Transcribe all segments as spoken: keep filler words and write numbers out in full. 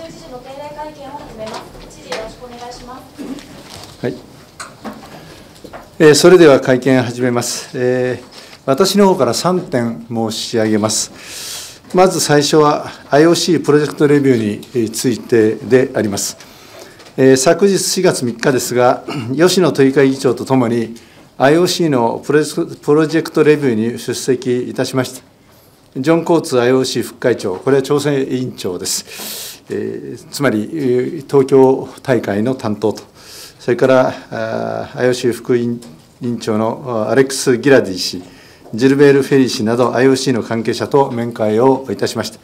知事の定例会見を始めます。知事、よろしくお願いします。 はい。えー、それでは会見を始めます。えー、私の方からさんてん申し上げます。まず最初は アイオーシー プロジェクトレビューについてであります。えー、昨日しがつみっかですが、吉野都議会議長とともに アイオーシー のプロジェクトレビューに出席いたしました。ジョン・コーツ アイオーシー 副会長、これは調整委員長です。えー、つまり、東京大会の担当と、それから アイオーシー 副委員長のアレックス・ギラディ氏、ジルベール・フェリー氏など アイオーシー の関係者と面会をいたしました。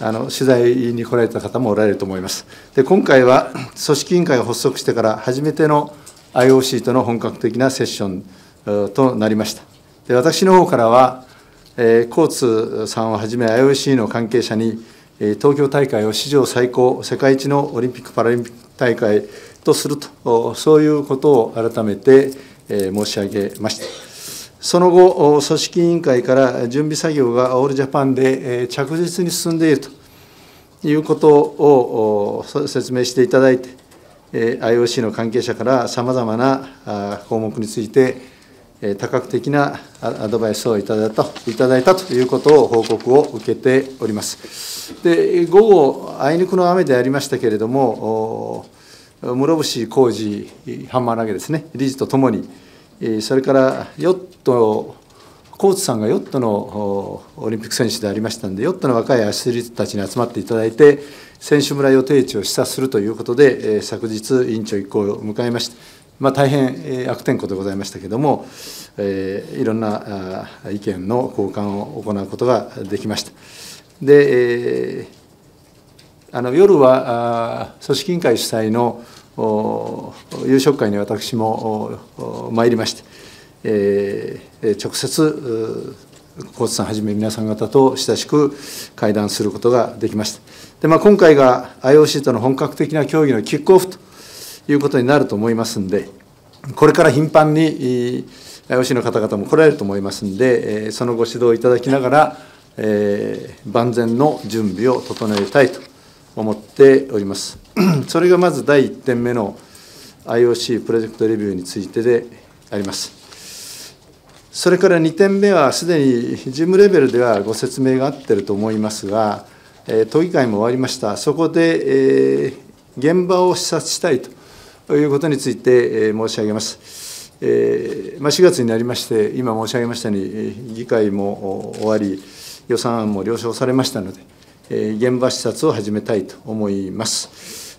あの取材に来られた方もおられると思います。で、今回は組織委員会が発足してから初めての アイオーシー との本格的なセッションとなりました。で、私の方からは、えー、コーツさんをはじめ アイオーシー の関係者に、東京大会を史上最高、世界一のオリンピック・パラリンピック大会とすると、そういうことを改めて申し上げました。その後、組織委員会から準備作業がオールジャパンで着実に進んでいるということを説明していただいて、アイオーシー の関係者からさまざまな項目について、多角的なアドバイスをいただいたいただいたということを報告を受けております。で、午後、あいにくの雨でありましたけれども、室伏広治ハンマー投げですね、理事とともに、それからヨット、コーツさんがヨットのオリンピック選手でありましたので、ヨットの若いアスリートたちに集まっていただいて、選手村予定地を視察するということで、昨日、委員長一行を迎えました。まあ、大変悪天候でございましたけれども、えー、いろんな意見の交換を行うことができました。で、えー、あの夜は組織委員会主催の夕食会に私も参りまして、えー、直接、コーツさんはじめ皆さん方と親しく会談することができました。で、まあ、今回が アイオーシー との本格的な協議のキックオフということになると思いますので、これから頻繁に アイオーシー の方々も来られると思いますので、そのご指導いただきながら、えー、万全の準備を整えたいと思っております。それがまずだいいってんめの アイオーシー プロジェクトレビューについてであります。それからにてんめは、すでに事務レベルではご説明があっていると思いますが、都議会も終わりました。そこで、えー、現場を視察したいということについて申し上げます。えーまあ、しがつになりまして、今申し上げましたように、議会も終わり、予算案も了承されましたので、えー、現場視察を始めたいと思います。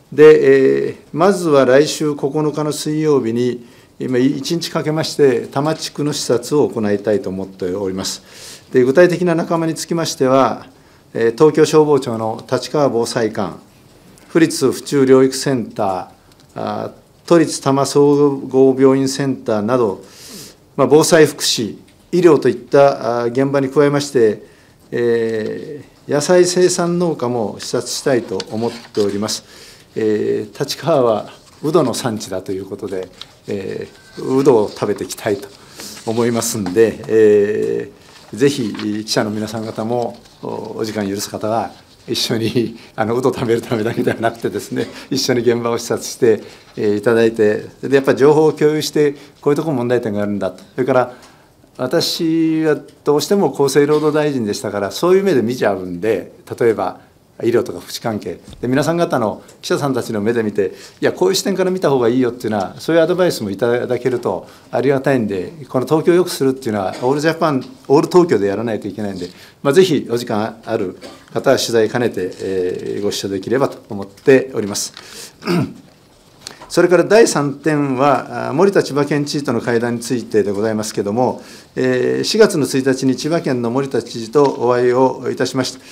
で、えー、まずは来週ここのかの水曜日に、今、いちにちかけまして、多摩地区の視察を行いたいと思っております。で、具体的な仲間につきましては、東京消防庁の立川防災館、府立府中療育センター、都立多摩総合病院センターなど、まあ、防災福祉、医療といった現場に加えまして、えー、野菜生産農家も視察したいと思っております。えー、立川はウドの産地だということで、えー、ウドを食べていきたいと思いますので、えー、ぜひ記者の皆さん方もお時間許す方は、一緒にあのうど食べるためだけではなくてですね、一緒に現場を視察していただいて、でやっぱり情報を共有して、こういうところ問題点があるんだと、それから私はどうしても厚生労働大臣でしたから、そういう目で見ちゃうんで、例えば医療とか福祉関係で、皆さん方の記者さんたちの目で見て、いや、こういう視点から見た方がいいよっていうのは、そういうアドバイスもいただけるとありがたいんで、この東京を良くするっていうのは、オールジャパン、オール東京でやらないといけないんで、まあ、ぜひお時間ある方は取材兼ねて、えー、ご視聴できればと思っております。それからだいさんてんは、森田千葉県知事との会談についてでございますけれども、しがつのついたちに千葉県の森田知事とお会いをいたしました。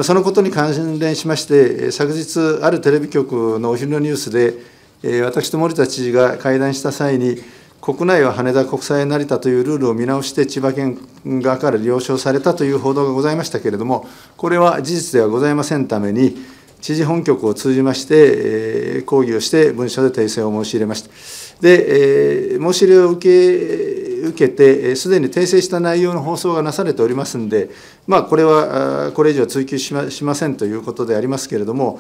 そのことに関連しまして、昨日、あるテレビ局のお昼のニュースで、私と森田知事が会談した際に、国内は羽田、国際成田というルールを見直して、千葉県側から了承されたという報道がございましたけれども、これは事実ではございませんために、知事本局を通じまして、抗議をして文書で訂正を申し入れました。で、申し入れを受け受けて、すでに訂正した内容の放送がなされておりますので、まあ、これはこれ以上追及しましませんということでありますけれども、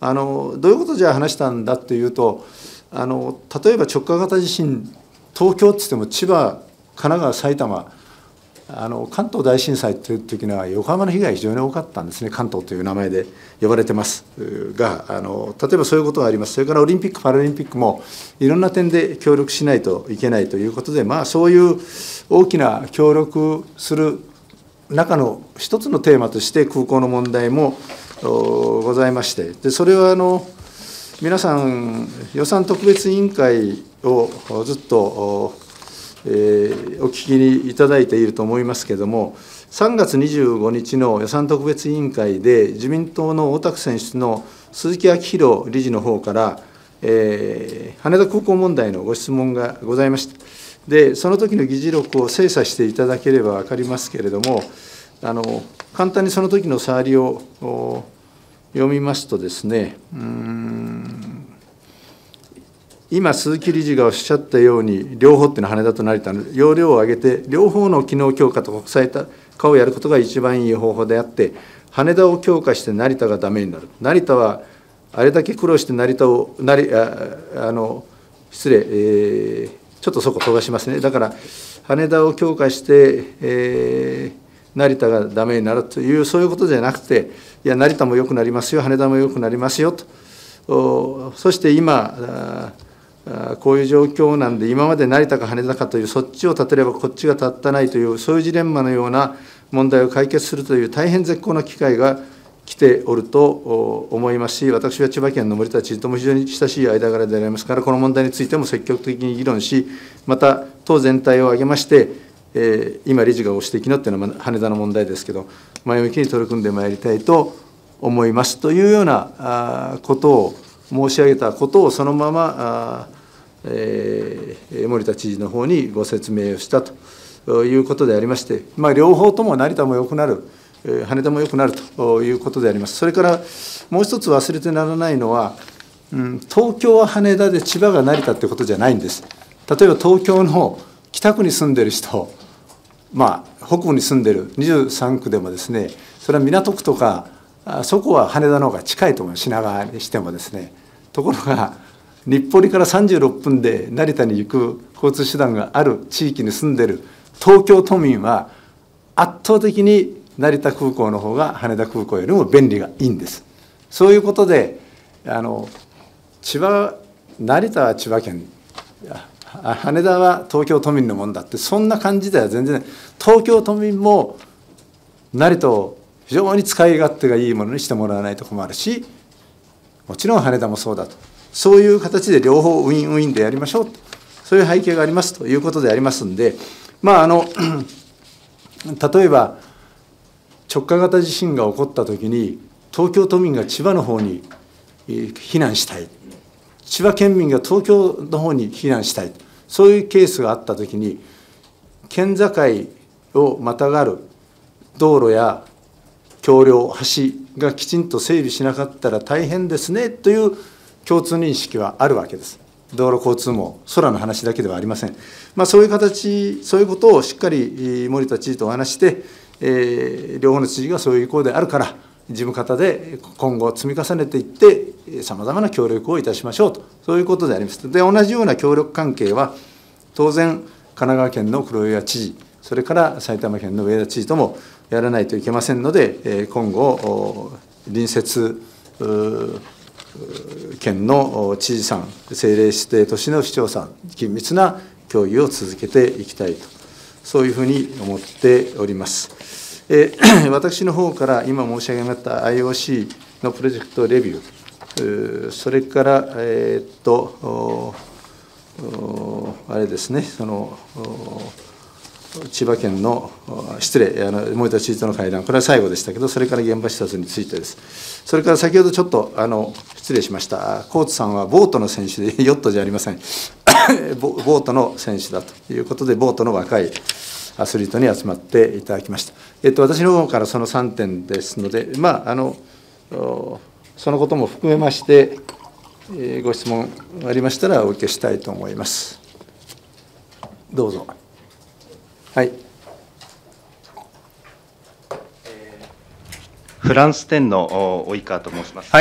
あのどういうことじゃあ話したんだというと、あの例えば直下型地震、東京って言っても千葉、神奈川、埼玉、あの関東大震災という時には横浜の被害が非常に多かったんですね。関東という名前で呼ばれてますが、あの例えばそういうことがあります。それからオリンピック・パラリンピックもいろんな点で協力しないといけないということで、まあ、そういう大きな協力する中の一つのテーマとして空港の問題もございまして、でそれはあの皆さん予算特別委員会をずっとえー、お聞きにいただいていると思いますけれども、さんがつにじゅうごにちの予算特別委員会で、自民党の大田区選出の鈴木章弘理事の方から、えー、羽田空港問題のご質問がございました。で、その時の議事録を精査していただければ分かりますけれども、あの簡単にその時の触りを読みますとですね、うーん今、鈴木理事がおっしゃったように、両方っていうのは羽田と成田の容量を上げて、両方の機能強化と国際化をやることが一番いい方法であって、羽田を強化して成田がダメになる。成田はあれだけ苦労して成田を、成ああの失礼、えー、ちょっとそこ飛ばしますね。だから、羽田を強化して、えー、成田がダメになるという、そういうことじゃなくて、いや、成田も良くなりますよ、羽田も良くなりますよと。そして今、こういう状況なんで、今まで成田か羽田かという、そっちを立てればこっちが立たないという、そういうジレンマのような問題を解決するという、大変絶好な機会が来ておると思いますし、私は千葉県の森田知事とも非常に親しい間柄でありますから、この問題についても積極的に議論し、また党全体を挙げまして、えー、今、理事がご指摘のというのは羽田の問題ですけど、前向きに取り組んでまいりたいと思いますというようなことを申し上げたことをそのまま、えー、森田知事の方にご説明をしたということでありまして、まあ、両方とも成田も良くなる、羽田も良くなるということであります。それからもう一つ忘れてならないのは、うん、東京は羽田で千葉が成田ということじゃないんです。例えば東京の北区に住んでる人、まあ、北部に住んでるにじゅうさんくでもですね、それは港区とか、そこは羽田の方が近いと思います、品川にしてもですね。ところが、日暮里からさんじゅうろっぷんで成田に行く交通手段がある地域に住んでいる東京都民は、圧倒的に成田空港の方が羽田空港よりも便利がいいんです。そういうことで、あの千葉、成田は千葉県、羽田は東京都民のものだって、そんな感じでは全然、東京都民も成田を非常に使い勝手がいいものにしてもらわないと困るし、もちろん羽田もそうだと、そういう形で両方ウィンウィンでやりましょうと、そういう背景がありますということでありますんで、まあ、あの例えば直下型地震が起こったときに、東京都民が千葉の方に避難したい、千葉県民が東京の方に避難したい、そういうケースがあったときに、県境をまたがる道路や橋梁、橋がきちんと整備しなかったら大変ですねという共通認識はあるわけです。道路交通も空の話だけではありません。まあ、そういう形、そういうことをしっかり森田知事とお話して、えー、両方の知事がそういう意向であるから、事務方で今後積み重ねていって、さまざまな協力をいたしましょうと、そういうことであります。で、同じような協力関係は、当然、神奈川県の黒岩知事、それから埼玉県の上田知事ともやらないといけませんので、今後、隣接県の知事さん、政令指定都市の市長さん、緊密な協議を続けていきたいと、そういうふうに思っております。え私の方から今申し上げました アイオーシー のプロジェクトレビュー、それから、えー、っと、あれですね、その千葉県の、失礼、あの森田知事との会談、これは最後でしたけど、それから現場視察についてです。それから先ほどちょっとあの失礼しました、コーツさんはボートの選手で、ヨットじゃありません、ボートの選手だということで、ボートの若いアスリートに集まっていただきました。えっと、私の方からそのさんてんですので、まあ、あのそのことも含めまして、えー、ご質問ありましたらお受けしたいと思います。どうぞ。はい。 フランス店の及川と申します。 はい。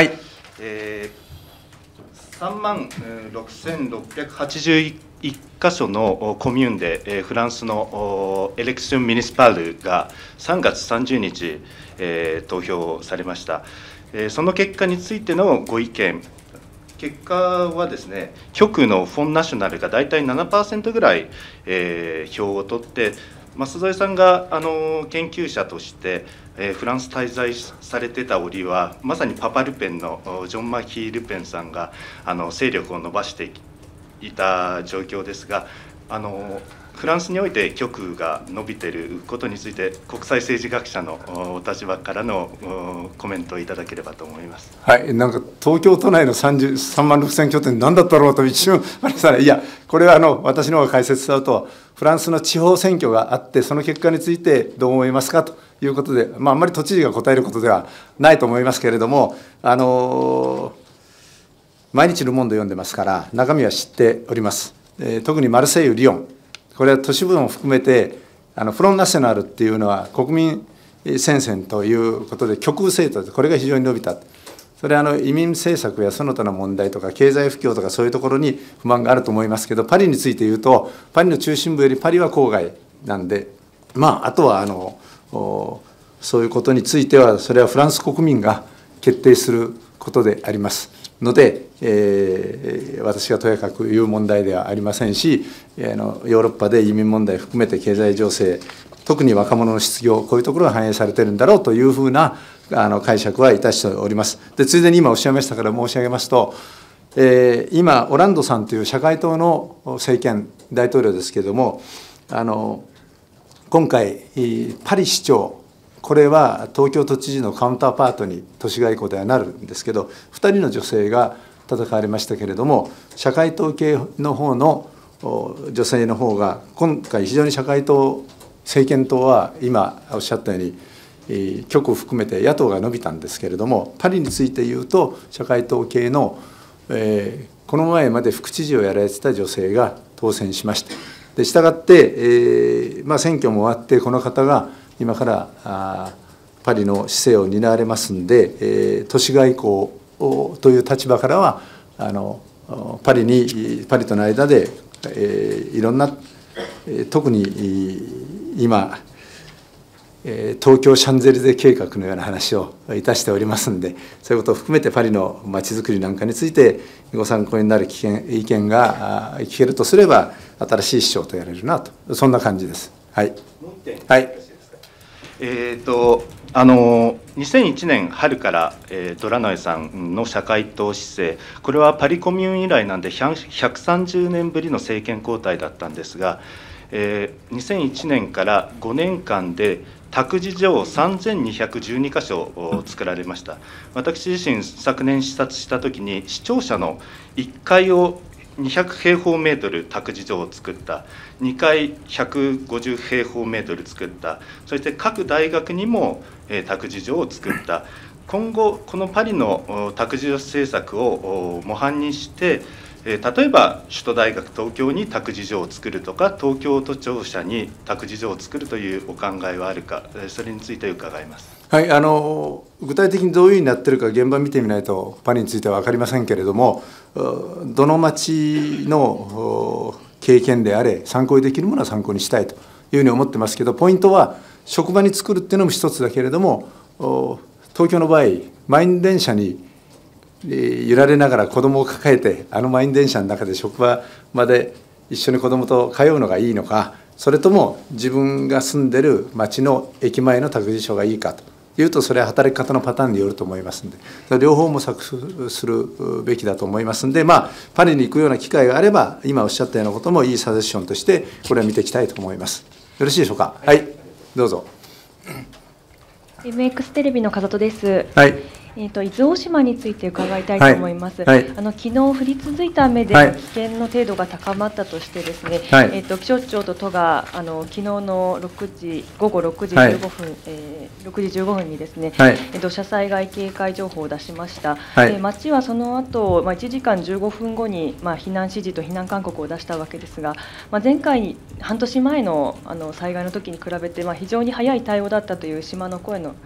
えー、さんまんろくせんろっぴゃくはちじゅういち箇所のコミューンで、えー、フランスのエレクションミニスパルがさんがつさんじゅうにち、えー、投票されました。えー、その結果についてのご意見、結果はですね、極右のフォンナショナルが大体 ななパーセント ぐらい、えー、票を取って、舛添さんがあの研究者として、えー、フランス滞在されてた折はまさにパパ・ルペンのジョン・マヒー・ルペンさんがあの勢力を伸ばしていた状況ですが、あのフランスにおいて極右が伸びていることについて国際政治学者のお立場からのコメントをいただければと思います。 はい、なんか東京都内のさんまんろくせん拠点何だったろうと一瞬あれさ、いやこれはあの私の方が解説したと、フランスの地方選挙があってその結果についてどう思いますかということで、まあ、あんまり都知事が答えることではないと思いますけれども、あの毎日ル・モンド読んでますから中身は知っております。えー、特にマルセイユ、リヨン、これは都市部も含めてあのフロンナショナルっていうのは国民戦線ということで極右政党で、これが非常に伸びた。それはあの移民政策やその他の問題とか経済不況とかそういうところに不満があると思いますけど、パリについて言うとパリの中心部よりパリは郊外なんで、まああとはあのそういうことについてはそれはフランス国民が決定することでありますので、えー、私がとやかく言う問題ではありませんし、あのヨーロッパで移民問題含めて経済情勢、特に若者の失業、こういうところが反映されているんだろうというふうなあの解釈はいたしております。でついでに今おっしゃいましたから申し上げますと、えー、今オランドさんという社会党の政権大統領ですけれども、あの今回パリ市長、これは東京都知事のカウンターパートに都市外交ではなるんですけど、ふたりの女性が戦われましたけれども、社会党系の方の女性の方が今回非常に社会党、政権党は今おっしゃったように極右含めて野党が伸びたんですけれども、パリについて言うと社会党系の、えー、この前まで副知事をやられてた女性が当選しました。でしたがって、えーまあ、選挙も終わってこの方が今からあパリの市政を担われますんで、えー、都市外交という立場からはあのパリにパリとの間で、えー、いろんな、えー、特に今、えー、東京シャンゼリゼ計画のような話をいたしておりますんで、そういうことを含めてパリのまちづくりなんかについてご参考になる意見が聞けるとすれば、新しい市長とやれるなと、そんな感じです。はい。はい。 えーとあのにせんいちねん春から、えー、ドラノエさんの社会党姿勢、これはパリコミューン以来なんでひゃくさんじゅうねんぶりの政権交代だったんですが、えー、にせんいちねんからごねんかんで託児所をさんぜんにひゃくじゅうにかしょ作られました。私自身昨年視察した時に市庁舎のいっかいをにひゃくへいほうメートル託児所を作った、にかいひゃくごじゅうへいほうメートル作った、そして各大学にも託児所を作った。今後このパリの託児所政策を模範にして、例えば首都大学東京に託児所を作るとか、東京都庁舎に託児所を作るというお考えはあるか、それについて伺います。 はい、あの具体的にどういうふうになっているか現場見てみないとパリについては分かりませんけれども、どの町の経験であれ参考にできるものは参考にしたいというふうに思ってますけど、ポイントは職場に作るっていうのも一つだけれども、東京の場合満員電車に揺られながら子どもを抱えて、あの満員電車の中で職場まで一緒に子どもと通うのがいいのか、それとも自分が住んでる町の駅前の託児所がいいかというと、それは働き方のパターンによると思いますので、両方模索するべきだと思いますので、まあ、パリに行くような機会があれば今おっしゃったようなこともいいサジェッションとしてこれは見ていきたいと思います。よろしいでしょうか。はい、どうぞ。 エムエックス テレビの風戸です。 はい。 えー、と伊豆大島について伺いたいと思います。はいはい、あの昨日降り続いた雨で危険の程度が高まったとしてですね、はい、えー、と気象庁と都があの昨日のろくじごごろくじじゅうごふん、はい、えー、ろくじじゅうごふんにですね、はい、土砂災害警戒情報を出しました。はい、町はその後、まあ、いちじかんじゅうごふんごに、まあ、避難指示と避難勧告を出したわけですが、まあ、前回半年前のあの災害の時に比べて、まあ、非常に早い対応だったという島の声の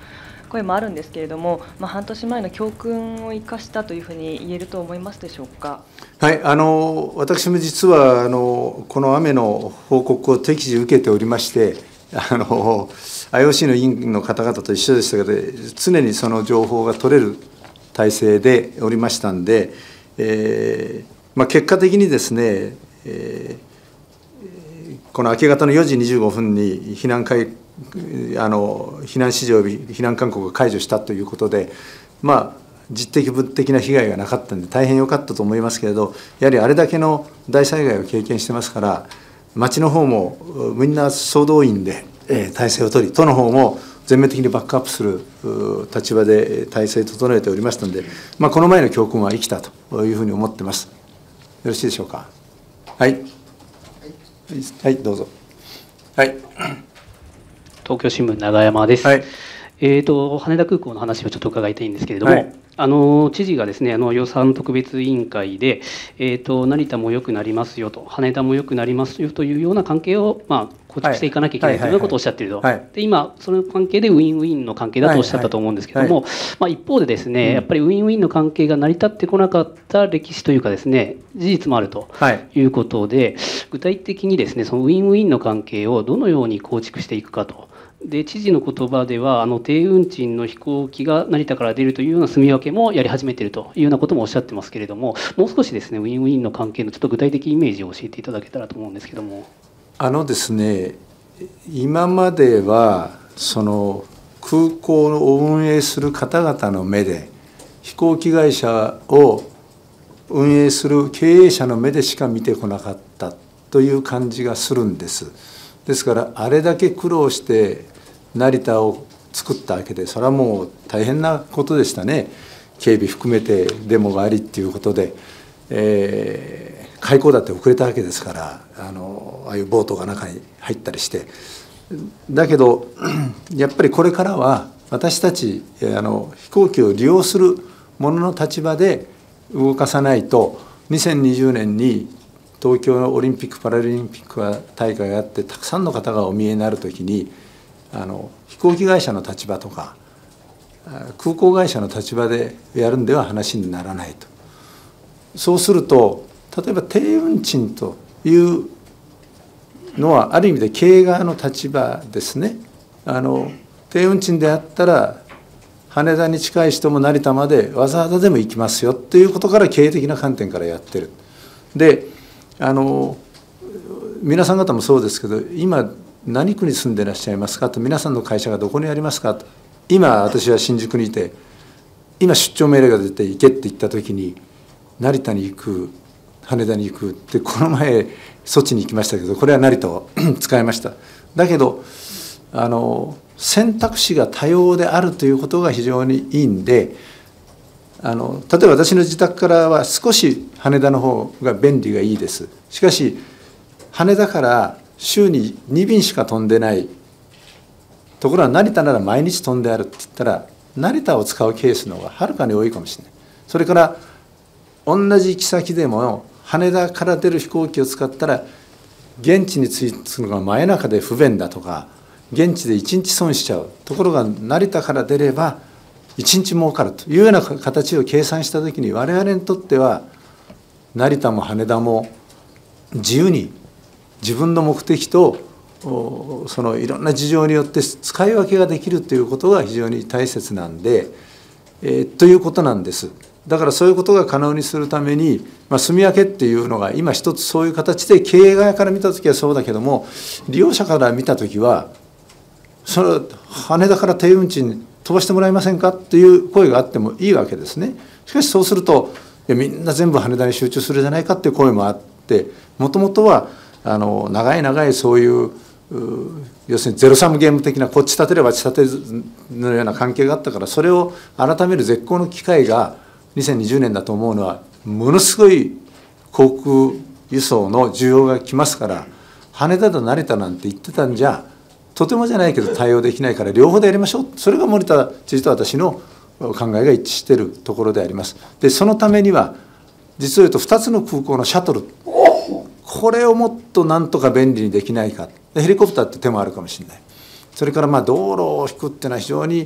声もあるんですけれども、まあ、半年前の教訓を生かしたというふうに言えると思いますでしょうか。 はい、あの私も実はあのこの雨の報告を適時受けておりまして、あの アイオーシー の委員の方々と一緒でしたけど、常にその情報が取れる体制でおりましたんで、えーまあ、結果的にですね、えー、この明け方のよじにじゅうごふんに避難会あの避難指示及び避難勧告を解除したということで、まあ実的物的な被害がなかったんで大変良かったと思いますけれど、やはりあれだけの大災害を経験してますから、町の方もみんな総動員で体制を取り、都の方も全面的にバックアップする立場で体制を整えておりましたので、まあ、この前の教訓は生きたというふうに思ってます。よろしいでしょうか。はい、はい、どうぞ。はい、 東京新聞永山です。はい、えーと羽田空港の話をちょっと伺いたいんですけれども、はい、あの知事がですね、あの予算特別委員会で、えーと成田も良くなりますよと、羽田も良くなりますよというような関係を、まあ、構築していかなきゃいけないというようなことをおっしゃっていると、で今、その関係でウィンウィンの関係だとおっしゃったと思うんですけれども、まあ、一方でですね、やっぱりウィンウィンの関係が成り立ってこなかった歴史というかですね、事実もあるということで、具体的にですね、そのウィンウィンの関係をどのように構築していくかと。で知事の言葉では、あの低運賃の飛行機が成田から出るというような住み分けもやり始めているというようなこともおっしゃってますけれども、もう少しですね、ウィンウィンの関係のちょっと具体的イメージを教えていただけたらと思うんですけども。 あのですね、今まではその空港を運営する方々の目で、飛行機会社を運営する経営者の目でしか見てこなかったという感じがするんです。ですからあれだけ苦労して成田を作ったわけで、それはもう大変なことでしたね。警備含めてデモがありっていうことで、えー、開港だって遅れたわけですから、あのああいうボートが中に入ったりして、だけどやっぱりこれからは私たちあの飛行機を利用する者の立場で動かさないと、にせんにじゅうねんに東京のオリンピック・パラリンピック大会があって、たくさんの方がお見えになるときに、あの飛行機会社の立場とか空港会社の立場でやるんでは話にならないと。そうすると、例えば低運賃というのはある意味で経営側の立場ですね。あの低運賃であったら羽田に近い人も成田までわざわざでも行きますよということから、経営的な観点からやってる。であの皆さん方もそうですけど、今何区に住んでいらっしゃいますかと、皆さんの会社がどこにありますかと、今私は新宿にいて、今出張命令が出て行けって言った時に、成田に行く、羽田に行くって、この前措置に行きましたけど、これは成田を使いました。だけどあの選択肢が多様であるということが非常にいいんで、あの例えば私の自宅からは少し羽田の方が便利がいいです。しかし羽田から週にに便しか飛んでないところは、成田なら毎日飛んであるって言ったら、成田を使うケースの方がはるかに多いかもしれない。それから同じ行き先でも羽田から出る飛行機を使ったら、現地に着くのが真夜中で不便だとか、現地でいちにち損しちゃうところが、成田から出ればいちにち儲かるというような形を計算したときに、我々にとっては成田も羽田も自由に自分の目的とそのいろんな事情によって使い分けができるということが非常に大切なんで、えー、ということなんです。だからそういうことが可能にするために、まあ、住み分けっていうのが今一つそういう形で、経営側から見たときはそうだけども、利用者から見たときは、その羽田から低運賃飛ばしてもらえませんかっていう声があってもいいわけですね。しかしそうすると、いやみんな全部羽田に集中するじゃないかっていう声もあって、もともとはあの長い長いそういう要するにゼロサムゲーム的な、こっち立てればあっち立てのような関係があったから、それを改める絶好の機会がにせんにじゅうねんだと思うのは、ものすごい航空輸送の需要が来ますから、羽田と成田なんて言ってたんじゃとてもじゃないけど対応できないから、両方でやりましょう。それが森田知事と私の考えが一致しているところであります。でそのためには実を言うとふたつの空港のシャトル、これをもっとなんとか便利にできないか。ヘリコプターって手もあるかもしれない。それからまあ道路を引くっていうのは非常に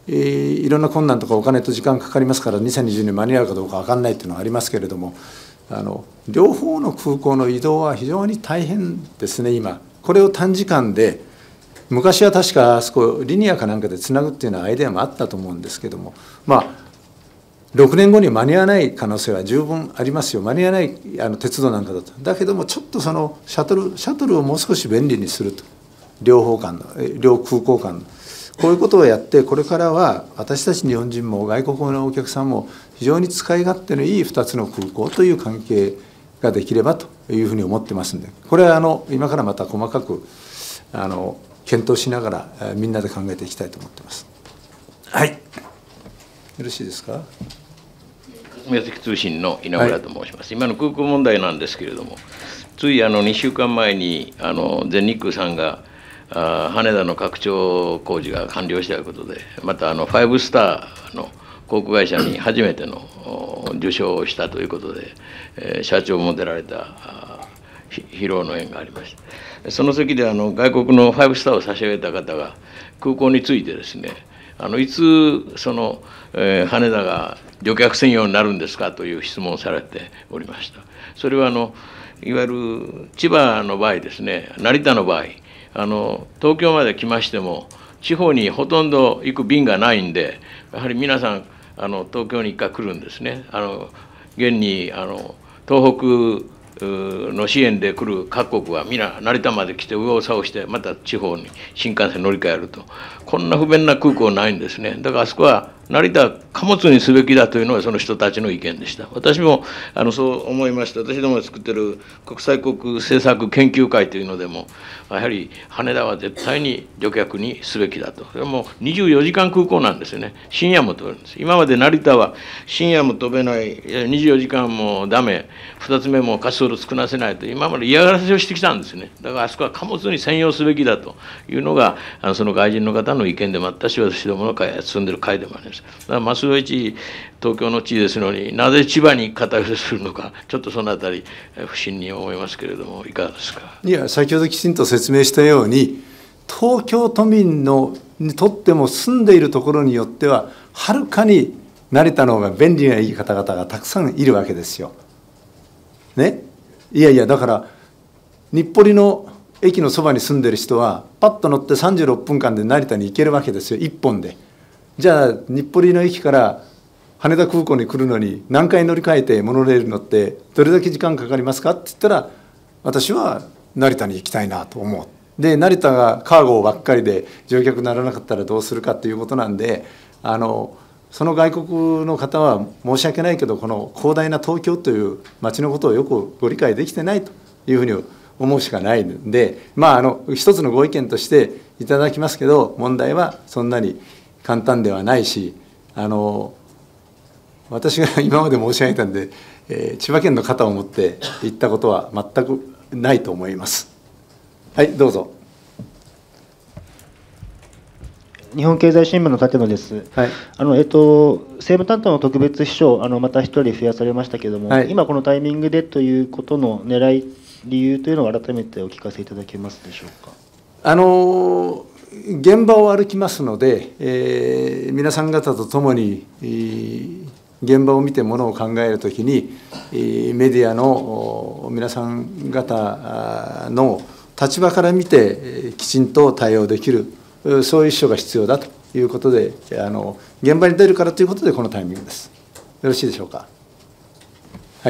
えー、いろんな困難とかお金と時間かかりますからにせんにじゅうねん間に合うかどうか分かんないというのがありますけれども、あの両方の空港の移動は非常に大変ですね今。これを短時間で、昔は確かあそこリニアかなんかでつなぐっていうようなアイデアもあったと思うんですけども、まあろくねんごに間に合わない可能性は十分ありますよ。間に合わないあの鉄道なんかだと。だけどもちょっとそのシャトルシャトルをもう少し便利にすると、両方間の両空港間のこういうことをやって、これからは私たち日本人も外国のお客さんも非常に使い勝手のいいふたつの空港という関係ができればというふうに思ってますんで、これはあの今からまた細かくあの検討しながらみんなで考えていきたいと思ってます。はい、よろしいですか。 宮崎通信の稲村と申します、はい、今の空港問題なんですけれども、ついあのにしゅうかんまえにあの全日空さんがあ羽田の拡張工事が完了したということで、またあのファイブスターの航空会社に初めての受賞をしたということで、えー、社長も出られた披露の宴がありました。その席であの外国のファイブスターを差し上げた方が空港についてですね、あのいつその、えー、羽田が旅客専用になるんですかという質問をされておりました。それはあのいわゆる千葉の場合ですね、成田の場合、あの東京まで来ましても地方にほとんど行く便がないんで、やはり皆さんあの東京に一回来るんですね。あの現にあの東北の支援で来る各国は皆成田まで来て右往左往してまた地方に新幹線乗り換えると、こんな不便な空港ないんですね。だからあそこは成田貨物にすべきだというのがその人たちの意見でした。私もあのそう思いました。私どもが作っている国際航空政策研究会というのでも、やはり羽田は絶対に旅客にすべきだと。それはもうにじゅうよじかん空港なんですよね。深夜も飛べるんです。今まで成田は深夜も飛べない、にじゅうよじかんもダメ、ふたつめも滑走路少なせないと今まで嫌がらせをしてきたんですね。だからあそこは貨物に専用すべきだというのがあのその外人の方の意見でもあったし、私どもの会進んでる会でもあります。だから増尾一東京の地ですのになぜ千葉に肩寄せするのか、ちょっとそのあたり不審に思いますけれども、いかがですか。 いや、先ほどきちんと説明したように、東京都民のにとっても住んでいるところによってははるかに成田の方が便利ないい方々がたくさんいるわけですよ。ね、いやいや、だから日暮里の駅のそばに住んでる人はパッと乗ってさんじゅうろっぷんかんで成田に行けるわけですよ、いっぽんで。じゃあ日暮里の駅から羽田空港に来るのに何回乗り換えてモノレール乗ってどれだけ時間かかりますかって言ったら、私は成田に行きたいなと思う。で成田がカーゴばっかりで乗客ならなかったらどうするかということなんで、あのその外国の方は申し訳ないけど、この広大な東京という街のことをよくご理解できてないというふうに思うしかないので、まああの一つのご意見としていただきますけど、問題はそんなに簡単ではないし、あの私が今まで申し上げたんで、えー、千葉県の肩を持って言ったことは全くないと思います。はい、どうぞ。 日本経済新聞の立野です。はい、あのえっと政務担当の特別秘書、あのまた一人増やされましたけれども、はい、今このタイミングでということの狙い、理由というのを改めてお聞かせいただけますでしょうか。あの現場を歩きますので、えー、皆さん方と共に、えー、現場を見てものを考えるときに、えー、メディアの皆さん方の立場から見てきちんと対応できる、そういう秘書が必要だということで、あの現場に出るからということでこのタイミングです。よろしいでしょうか。はい。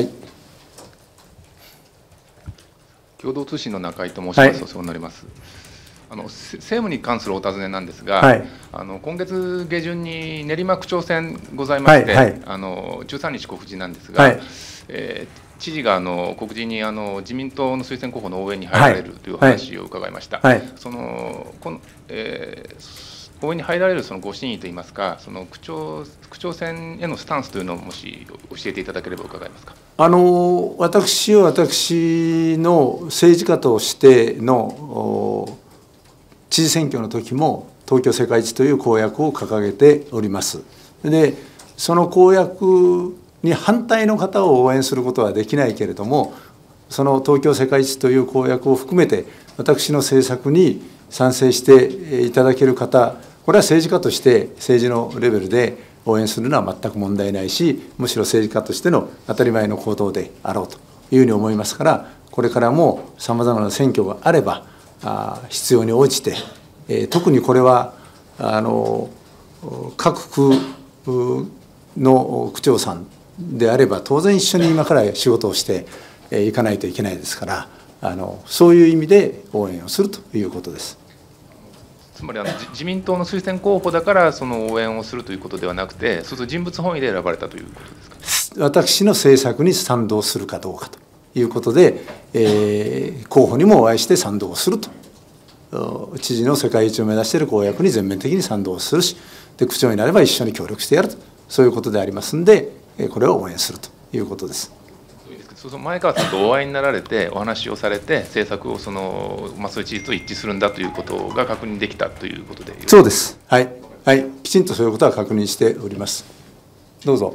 共同通信の中井と申します。はい、お世話になります。あの政務に関するお尋ねなんですが、はい、あの今月下旬に練馬区長選ございまして、はいはい、あのじゅうさんにち告示なんですが、はい、えー、知事があの告示にあの自民党の推薦候補の応援に入られるという話を伺いました。はいはい、そのこの、えー、応援に入られるそのご真意といいますか、その区長区長選へのスタンスというのをもし教えていただければ伺いますか。 あの私は私の政治家としての知事選挙の時も東京世界一という公約を掲げております。でその公約に反対の方を応援することはできないけれども、その東京世界一という公約を含めて私の政策に賛成していただける方これは政治家として政治のレベルで応援するのは全く問題ないし、むしろ政治家としての当たり前の行動であろうというふうに思いますから、これからもさまざまな選挙があれば、あ必要に応じて、えー、特にこれはあの各区の区長さんであれば、当然一緒に今から仕事をしていかないといけないですから、あのそういう意味で応援をするということです。 つまりあの自民党の推薦候補だからその応援をするということではなくて、そうすると人物本位で選ばれたということですか。 私の政策に賛同するかどうかということで、えー、候補にもお会いして賛同をすると、知事の世界一を目指している公約に全面的に賛同するし、で区長になれば一緒に協力してやると、そういうことでありますので、これを応援するということです。 そうそう、前川さんとお会いになられて、お話をされて、政策をその松江知事と一致するんだということが確認できたということで。 そうです。はい、はい、きちんとそういうことは確認しております。どうぞ。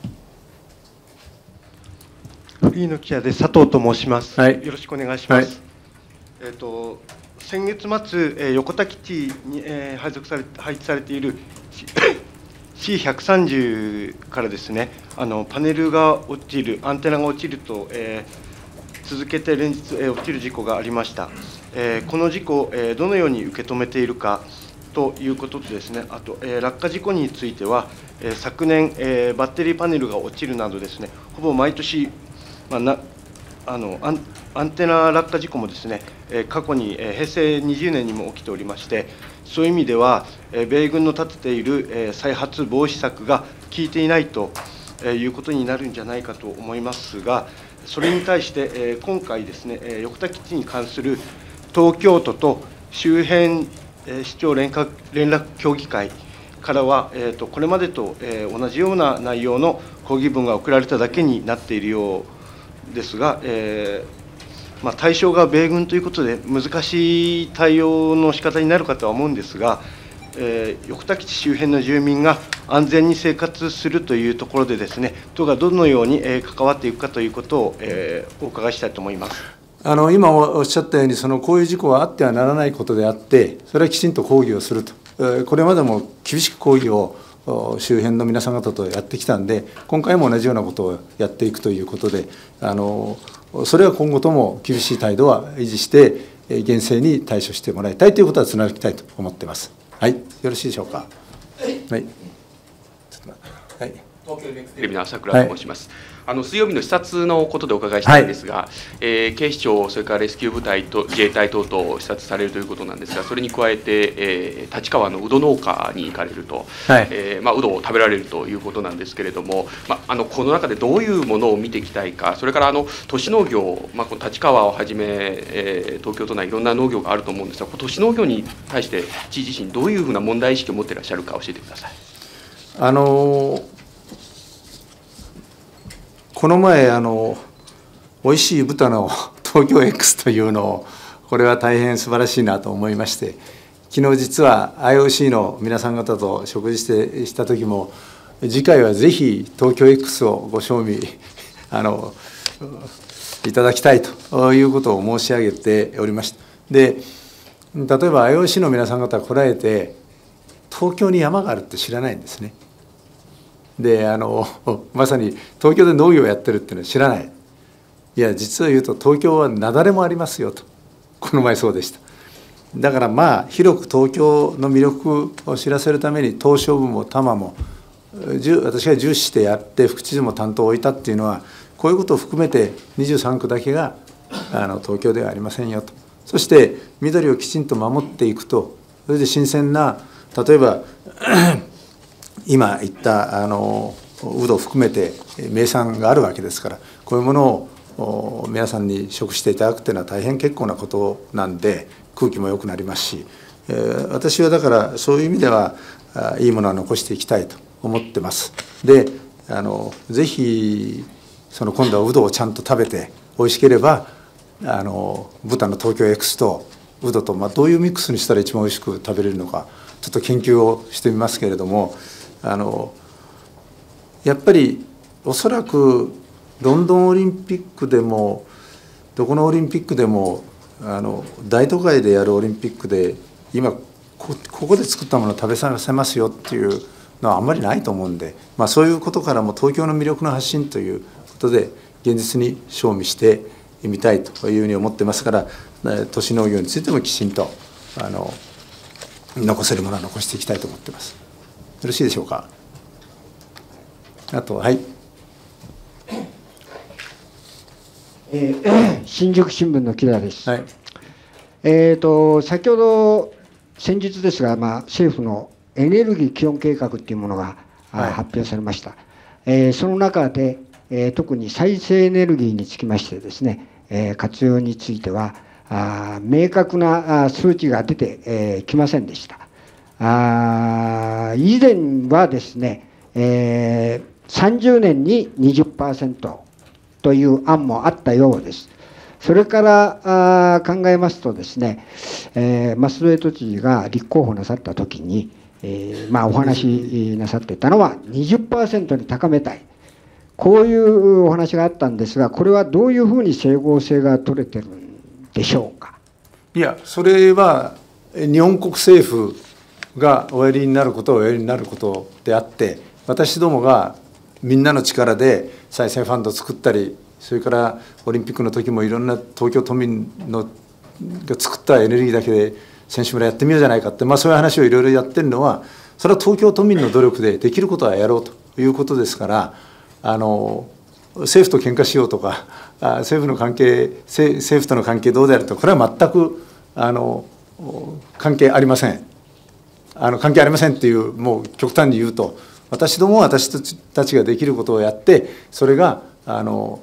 フリーの記者で佐藤と申します。 はい、 よろしくお願いします。 はい、 えっと先月末、えー、横田基地に、えー、配属され配置されているシーひゃくさんじゅう からですね、あのパネルが落ちる、アンテナが落ちると、えー、続けて連日、えー、落ちる事故がありました。えー、この事故、えー、どのように受け止めているかということとですね、あと、えー、落下事故については、えー、昨年、えー、バッテリーパネルが落ちるなどですね、ほぼ毎年、まあ、なあのアンアンテナ落下事故もですね、過去にへいせいにじゅうねんにも起きておりまして、そういう意味では、米軍の立てている再発防止策が効いていないということになるんじゃないかと思いますが、それに対して、今回ですね、横田基地に関する東京都と周辺市長連絡連絡協議会からは、これまでと同じような内容の抗議文が送られただけになっているようですが、えーまあ、対象が米軍ということで、難しい対応の仕方になるかとは思うんですが、えー、横田基地周辺の住民が安全に生活するというところでですね、都がどのように関わっていくかということを、えー、お伺いしたいと思います。 あの今おっしゃったように、そのこういう事故はあってはならないことであって、それはきちんと抗議をすると、えー、これまでも厳しく抗議を周辺の皆さん方とやってきたんで、今回も同じようなことをやっていくということで、あのそれは今後とも厳しい態度は維持して、厳正に対処してもらいたいということは貫きたいと思っています。はい、よろしいでしょうか。はい。はい、ちょっと待って。はい。 東京テレビの朝倉と申します。はい、あの水曜日の視察のことでお伺いしたいんですが、はい、えー、警視庁、それからレスキュー部隊と自衛隊等々視察されるということなんですが、それに加えて、えー、立川のうど農家に行かれると、はい、えーまあ、うどを食べられるということなんですけれども、まあ、あのこの中でどういうものを見ていきたいか、それからあの都市農業、まあ、この立川をはじめ、えー、東京都内いろんな農業があると思うんですが、都市農業に対して知事自身どういうふうな問題意識を持っていらっしゃるか教えてください。 あのーこの前あのおいしい豚の東京 X というのを、これは大変素晴らしいなと思いまして、昨日実は アイオーシー の皆さん方と食事してした時も、次回はぜひ東京 X をご賞味あのいただきたいということを申し上げておりました。で、例えば アイオーシー の皆さん方が来られて、東京に山があるって知らないんですね。であのまさに東京で農業をやってるっていうのは知らない。いや実は言うと東京は雪崩もありますよと、この前そうでした。だからまあ広く東京の魅力を知らせるために東照宮も多摩も私が重視してやって、副知事も担当を置いたっていうのは、こういうことを含めてにじゅうさんくだけがあの東京ではありませんよと。そして緑をきちんと守っていくと、それで新鮮な、例えば今言ったあのうどを含めて名産があるわけですから、こういうものを皆さんに食していただくというのは大変結構なことなんで、空気も良くなりますし、えー、私はだからそういう意味ではいいものは残していきたいと思ってます。であのぜひその今度はうどをちゃんと食べて、おいしければあの豚の東京 X とうどと、まあ、どういうミックスにしたら一番おいしく食べれるのか、ちょっと研究をしてみますけれども、あのやっぱりおそらくロンドンオリンピックでもどこのオリンピックでもあの大都会でやるオリンピックで今ここで作ったものを食べさせますよっていうのはあんまりないと思うんで、まあ、そういうことからも東京の魅力の発信ということで現実に賞味してみたいというふうに思ってますから、都市農業についてもきちんとあの残せるものは残していきたいと思ってます。よろしいでしょうか。あとはい、 えー、新宿新聞の木田です。 はい、 えーと先ほど先日ですが、まあ、政府のエネルギー基本計画というものが、はい、発表されました。えー、その中で、えー、特に再生エネルギーにつきましてですね、えー、活用についてはあ明確なあ数値が出てき、えー、ませんでした。あ以前はですね、えー、さんじゅうねんに にじゅっパーセント という案もあったようです。それからあ考えますとですね、えー、舛添都知事が立候補なさったときに、えーまあ、お話しなさっていたのは にじゅっパーセント に高めたい、こういうお話があったんですが、これはどういうふうに整合性が取れてるんでしょうか。 いや、それは日本国政府がおやりになることはおやりになることであって、私どもがみんなの力で再生ファンドを作ったり、それからオリンピックの時もいろんな東京都民のが作ったエネルギーだけで選手村やってみようじゃないかって、まあ、そういう話をいろいろやってるのは、それは東京都民の努力でできることはやろうということですから、あの政府と喧嘩しようとか、政府の関係、政府との関係どうであると、これは全くあの関係ありません。あの関係ありませんっていう、もう極端に言うと、私どもは私たちができることをやって、それがあの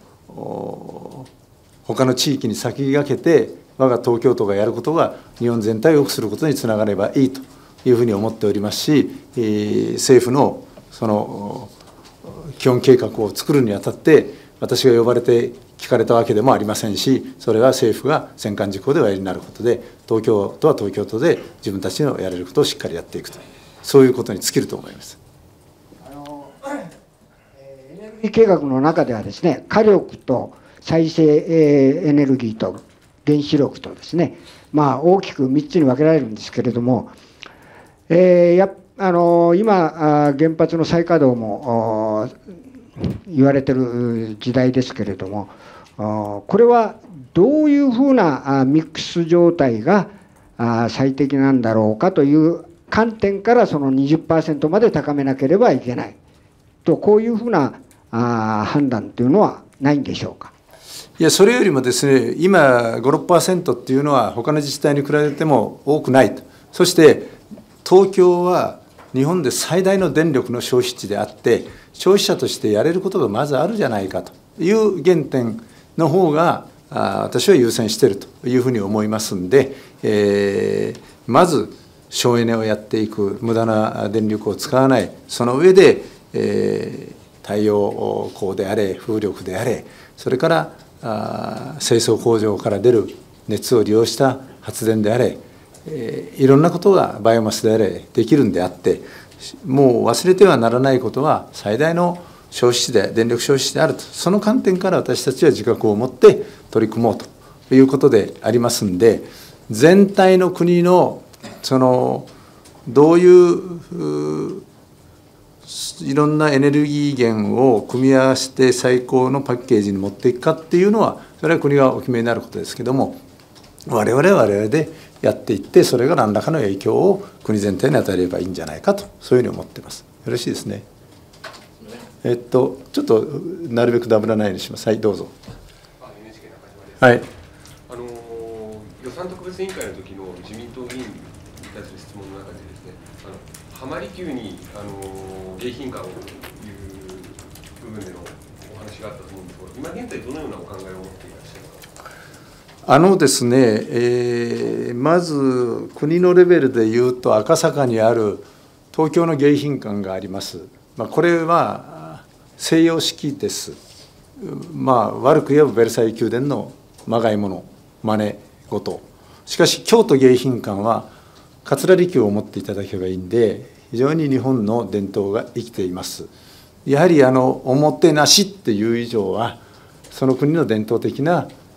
他の地域に先駆けて、我が東京都がやることが日本全体を良くすることにつながればいいというふうに思っておりますし、政府のその基本計画を作るにあたって、私が呼ばれて聞かれたわけでもありませんし、それは政府が選管事項でおやりになることで、東京都は東京都で自分たちのやれることをしっかりやっていくと、そういうことに尽きると思います。 あのエネルギー計画の中ではですね、火力と再生エネルギーと原子力とですね、まあ、大きくみっつに分けられるんですけれども、えー、やあの今、原発の再稼働も言われている時代ですけれども、これはどういうふうなミックス状態が最適なんだろうかという観点から、その にじゅっパーセント まで高めなければいけないと、こういうふうな判断というのはないんでしょうか。 いや、それよりもですね、今 ご、ろくパーセント っていうのは他の自治体に比べても多くないと。そして東京は日本で最大の電力の消費地であって、消費者としてやれることがまずあるじゃないかという原点の方が私は優先しているというふうに思いますんで、えー、まず省エネをやっていく、無駄な電力を使わない、その上で、えー、太陽光であれ風力であれ、それからあ清掃工場から出る熱を利用した発電であれ、えー、いろんなことがバイオマスであれできるんであって、もう忘れてはならないことは最大の消費地で電力消費地であると、その観点から私たちは自覚を持って取り組もうということでありますんで、全体の国のそのどういういろんなエネルギー源を組み合わせて最高のパッケージに持っていくかっていうのは、それは国がお決めになることですけども、我々は我々でやっていって、それが何らかの影響を国全体に与えればいいんじゃないかと、そういうふうに思っています。よろしいですね。えっとちょっとなるべくダブらないようにします。はい、どうぞ。はい。 あの予算特別委員会の時の自民党議員に対する質問の中でですね、あの浜離宮にあの迎賓館をいう部分でのお話があったと思うんですが、今現在どのようなお考えを持っていらっしゃるか。 あのですね、えー、まず国のレベルでいうと赤坂にある東京の迎賓館があります。まあ、これは西洋式です。まあ、悪く言えばベルサイユ宮殿のまがいもの、真似事。しかし京都迎賓館は桂離宮を持っていただければいいんで、非常に日本の伝統が生きています。やはりあのおもてなしっていう以上は、その国の伝統的な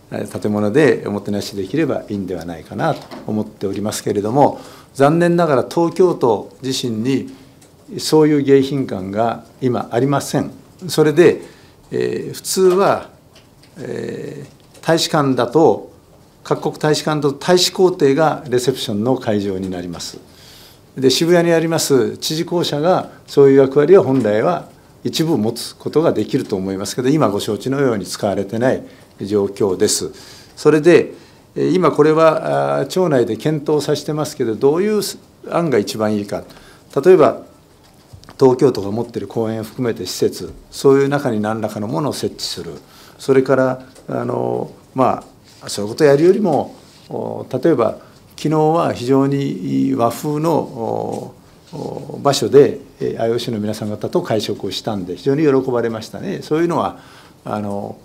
建物でおもてなしできればいいんではないかなと思っておりますけれども、残念ながら東京都自身にそういう迎賓館が今ありません。それで、えー、普通は、えー、大使館だと各国大使館と大使公邸がレセプションの会場になります。で、渋谷にあります知事公舎がそういう役割を本来は一部持つことができると思いますけど、今ご承知のように使われてない状況です。それで今これは庁内で検討させてますけど、どういう案が一番いいか。例えば東京都が持っている公園を含めて施設、そういう中に何らかのものを設置する。それからあのまあそういうことをやるよりも、例えば昨日は非常に和風の場所で アイオーシー の皆さん方と会食をしたんで非常に喜ばれましたね。そういうのはあの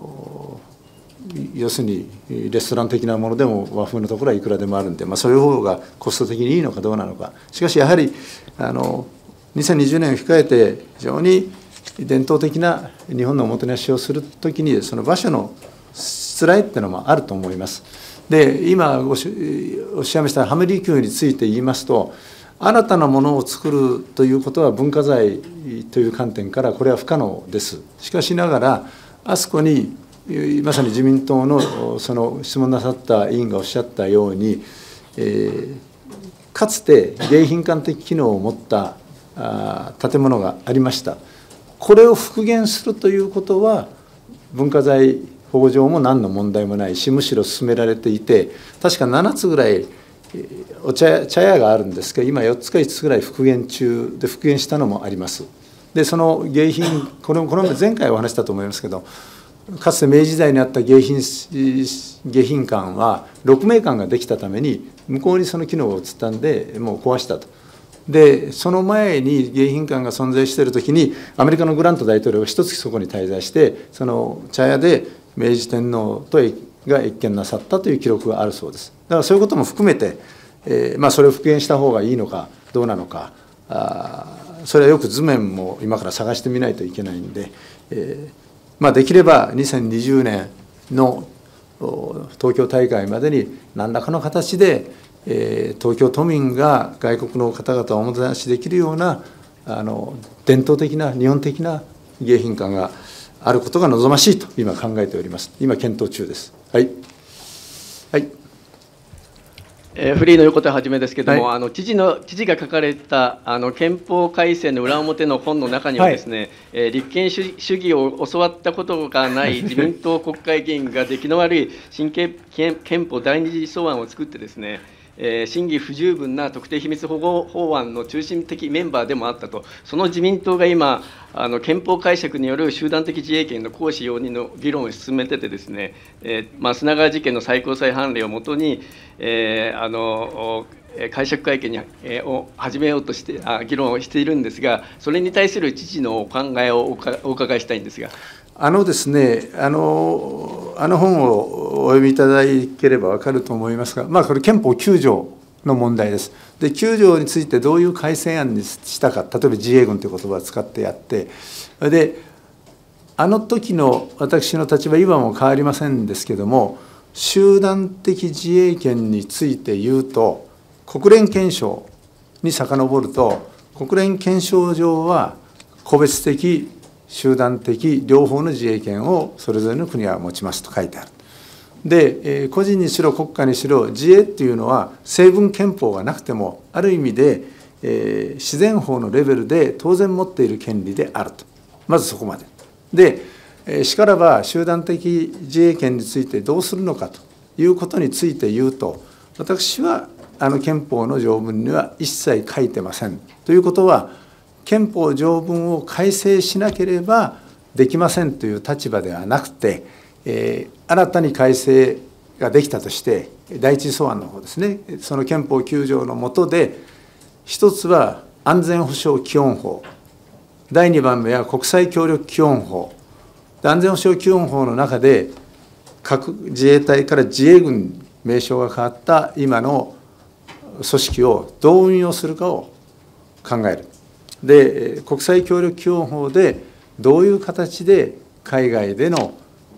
要するにレストラン的なものでも和風のところはいくらでもあるんで、まあ、そういう方がコスト的にいいのかどうなのか。しかしやはりあのにせんにじゅうねんを控えて非常に伝統的な日本のおもてなしをするときにその場所のしつらいっていうのもあると思います。で、今おっしゃいましたハムリ宮について言いますと、新たなものを作るということは文化財という観点からこれは不可能です。しかしながらあそこにまさに自民党のその質問なさった委員がおっしゃったように、えー、かつて迎賓館的機能を持ったあ建物がありました。これを復元するということは文化財保護上も何の問題もないし、むしろ進められていて、確かななつぐらいお茶茶屋があるんですけど、今よっつかいつつぐらい復元中で、復元したのもあります。で、その迎賓、これもこの前回お話したと思いますけど、かつて明治時代にあった迎賓迎賓館はろくめいかんができたために向こうにその機能が移ったんでもう壊したと。でその前に迎賓館が存在している時にアメリカのグラント大統領が一月そこに滞在して、その茶屋で明治天皇とが謁見なさったという記録があるそうです。だからそういうことも含めて、えーまあ、それを復元した方がいいのかどうなのか、あそれはよく図面も今から探してみないといけないんで、えーまあ、できればにせんにじゅうねんの東京大会までに何らかの形で、えー、東京都民が外国の方々をおもてなしできるようなあの伝統的な日本的な迎賓館があることが望ましいと今考えております。今検討中です。はい。はい。 えー、フリーの横田はじめですけれども、はい、あの知事の知事が書かれたあの憲法改正の裏表の本の中にはですね、はい、えー、立憲主義を教わったことがない自民党国会議員が出来の悪い新憲法第二次草案を作ってですね、えー、審議不十分な特定秘密保護法案の中心的メンバーでもあったと。その自民党が今あの憲法解釈による集団的自衛権の行使容認の議論を進めててですね、えーまあ、砂川事件の最高裁判例をもとに、えー、あの解釈会見に、えー、を始めようとしてあ議論をしているんですが、それに対する知事のお考えをお伺いしたいんですが。 あのですね、あのあの本をお読みいただければ分かると思いますが、まあ、これ憲法きゅうじょうの問題です。できゅうじょうについてどういう改正案にしたか、例えば自衛軍という言葉を使ってやって、であの時の私の立場今も変わりませんですけども、集団的自衛権について言うと国連憲章に遡ると、国連憲章上は個別的集団的両方の自衛権をそれぞれの国は持ちますと書いてある。で個人にしろ国家にしろ自衛っていうのは成文憲法がなくてもある意味で、えー、自然法のレベルで当然持っている権利であると。まずそこまでで、えー、しからば集団的自衛権についてどうするのかということについて言うと、私はあの憲法の条文には一切書いてません。ということは憲法条文を改正しなければできませんという立場ではなくて、えー、新たに改正ができたとして第一草案の方ですね、その憲法きゅうじょうの下で一つは安全保障基本法、だいにばんめは国際協力基本法、安全保障基本法の中で各自衛隊から自衛軍名称が変わった今の組織をどう運用するかを考える。で国際協力基本法でどういう形で海外での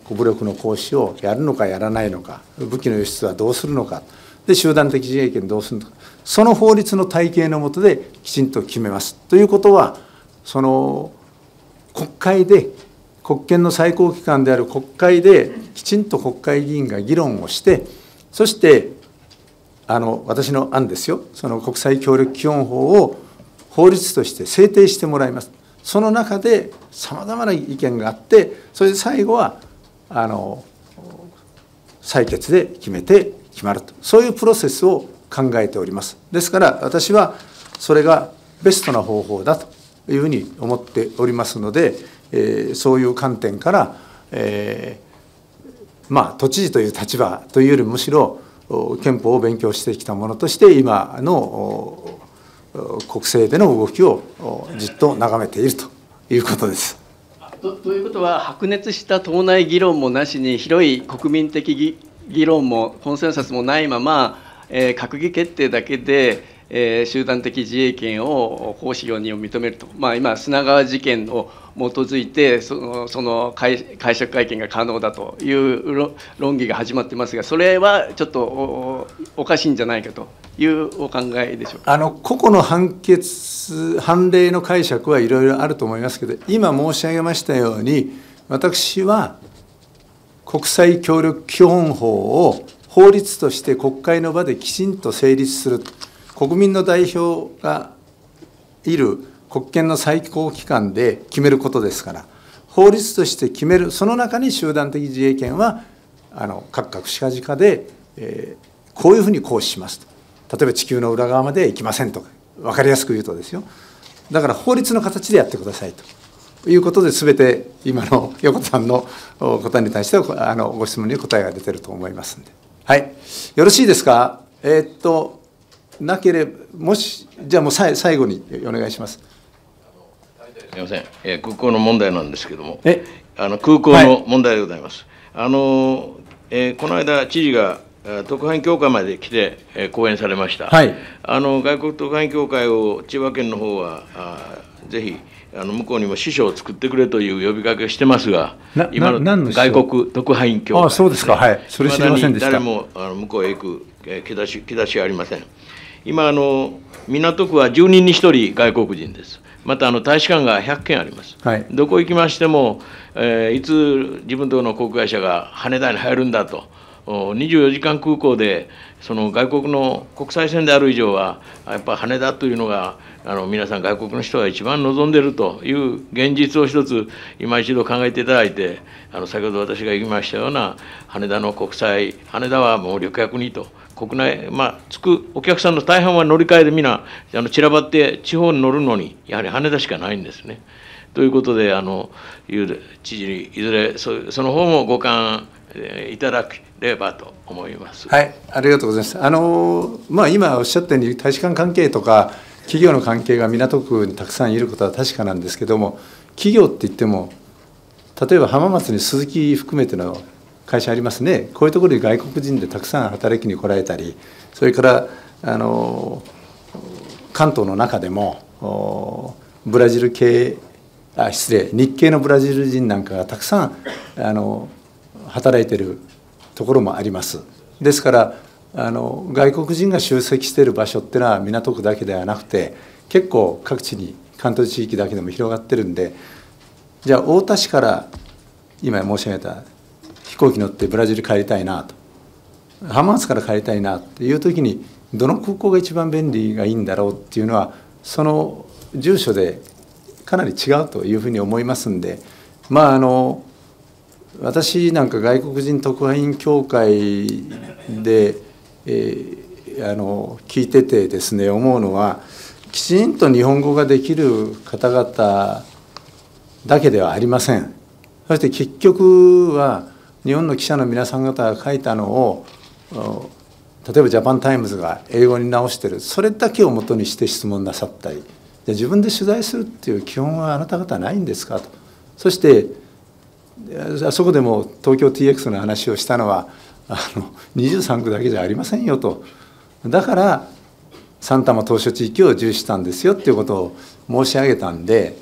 武力の行使をやるのかやらないのか、武器の輸出はどうするのか、で集団的自衛権どうするのか、その法律の体系の下できちんと決めます。ということは、その国会で、国権の最高機関である国会で、きちんと国会議員が議論をして、そしてあの私の案ですよ、その国際協力基本法を法律として制定してもらいます。その中でさまざまな意見があって、それで最後はあの採決で決めて決まると、そういうプロセスを考えております。ですから私はそれがベストな方法だというふうに思っておりますので、えー、そういう観点から、えー、まあ都知事という立場というよりむしろ憲法を勉強してきたものとして今の国政での動きをじっと眺めているということです。 と, ということは、白熱した党内議論もなしに、広い国民的議論もコンセンサスもないまま、えー、閣議決定だけで、えー、集団的自衛権を行使容認を認めると、まあ、今、砂川事件を基づいて、その、その 解, 解釈会見が可能だという論議が始まってますが、それはちょっと お, おかしいんじゃないかというお考えでしょうか。 あの個々の判決、判例の解釈はいろいろあると思いますけど、今申し上げましたように、私は国際協力基本法を法律として国会の場できちんと成立する、国民の代表がいる国権の最高機関で決めることですから、法律として決める、その中に集団的自衛権はあの各国歯科歯科で、えー、こういうふうに行使しますと。例えば地球の裏側まで行きませんとか、分かりやすく言うとですよ、だから法律の形でやってくださいということで、すべて今の横田さんの答えに対してはあのご質問に答えが出ていると思いますので、はい、よろしいですか。えー、っとなければ、もしじゃあもう最後にお願いします。 すみません、えー、空港の問題なんですけれども、えあの空港の問題でございます。はい、あのえー、この間知事が特派員協会まで来て、えー、講演されました。はい、あの外国特派員協会を千葉県の方はあぜひあの向こうにも支所を作ってくれという呼びかけをしてますが、今の外国特派員協会、ね、あそうですか、はい、それ知りませんでした。誰もあの向こうへ行く気出し、気出しはありません。今あの港区はじゅうにんにひとり外国人です。またあの大使館がひゃっけんあります。はい、どこ行きましても、えー、いつ自分とこの航空会社が羽田に入るんだと、にじゅうよじかん空港でその外国の国際線である以上はやっぱ羽田というのがあの皆さん外国の人が一番望んでいるという現実を一つ今一度考えていただいて、あの先ほど私が言いましたような羽田の国際、羽田はもう旅客にと、国内、まあ、着くお客さんの大半は乗り換えで皆あの散らばって地方に乗るのにやはり羽田しかないんですね。ということであの知事にいずれ そ, その方もご勘いただければと思います。 はい、ありがとうございます。あのまあ、今おっしゃったように大使館関係とか企業の関係が港区にたくさんいることは確かなんですけども、企業って言っても例えば浜松に鈴木含めての会社ありますね。こういうところに外国人でたくさん働きに来られたり、それからあの関東の中でもブラジル系あ失礼日系のブラジル人なんかがたくさんあの働いているところもあります。ですからあの外国人が集積している場所っていうのは港区だけではなくて結構各地に関東地域だけでも広がってるんで、じゃあ太田市から今申し上げた飛行機乗ってブラジル帰りたいなと、浜松から帰りたいなっていう時にどの空港が一番便利がいいんだろうっていうのはその住所でかなり違うというふうに思いますんで、まああの私なんか外国人特派員協会で、えー、あの聞いててですね思うのは、きちんと日本語ができる方々だけではありません。そして結局は日本の記者の皆さん方が書いたのを例えばジャパンタイムズが英語に直してる、それだけを元にして質問なさったり、自分で取材するっていう基本はあなた方ないんですかと。そしてあそこでも東京 ティーエックス の話をしたのはあのにじゅうさんくだけじゃありませんよと、だから三多摩島しょ地域を重視したんですよっていうことを申し上げたんで、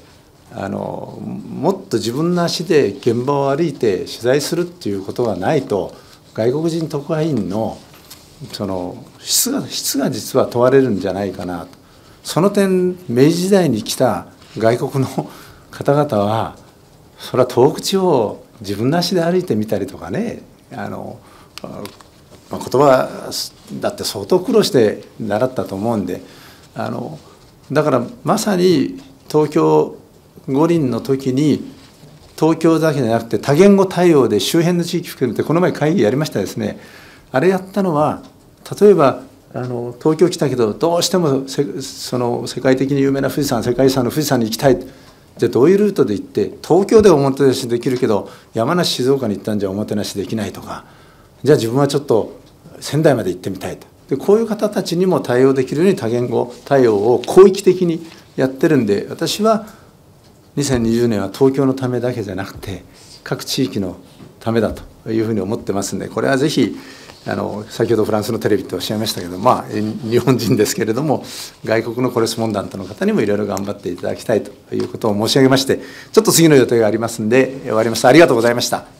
あのもっと自分の足で現場を歩いて取材するっていうことがないと、外国人特派員のその質が質が実は問われるんじゃないかなと。その点、明治時代に来た外国の方々は、それは東北地方を自分の足で歩いてみたりとかね、あの、まあ、言葉だって相当苦労して習ったと思うんで、あのだからまさに東京五輪の時に東京だけじゃなくて多言語対応で周辺の地域含めてこの前会議やりましたですね。あれやったのは、例えばあの東京来たけどどうしてもせその世界的に有名な富士山、世界遺産の富士山に行きたい。じゃあどういうルートで行って、東京ではおもてなしできるけど山梨静岡に行ったんじゃおもてなしできないとか、じゃあ自分はちょっと仙台まで行ってみたいと。でこういう方たちにも対応できるように多言語対応を広域的にやってるんで、私はにせんにじゅうねんは東京のためだけじゃなくて各地域のためだというふうに思ってますんで、これはぜひあの先ほどフランスのテレビとおっしゃいましたけど、まあ日本人ですけれども外国のコレスポンダントの方にもいろいろ頑張っていただきたいということを申し上げまして、ちょっと次の予定がありますんで終わります。ありがとうございました。